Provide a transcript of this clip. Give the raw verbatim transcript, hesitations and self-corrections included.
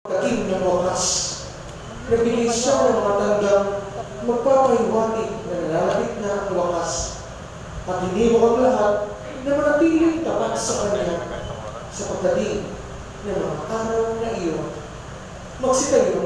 Pagdating ng wakas, nabigay siya ng mga tandang magpapahiwatig na nalalapit na ang wakas at hiniwag ang lahat na manatiling tapat sa Kanya sa pagdating ng mga araw na iyon. Magsitayo